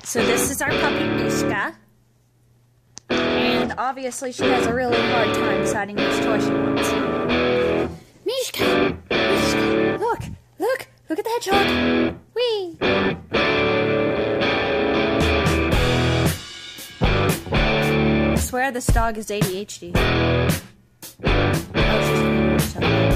So this is our puppy, Mishka. And obviously she has a really hard time deciding which toy she wants. Mishka! Mishka! Look! Look! Look at the hedgehog! Whee! I swear this dog is ADHD. Oh, she's gonna do something.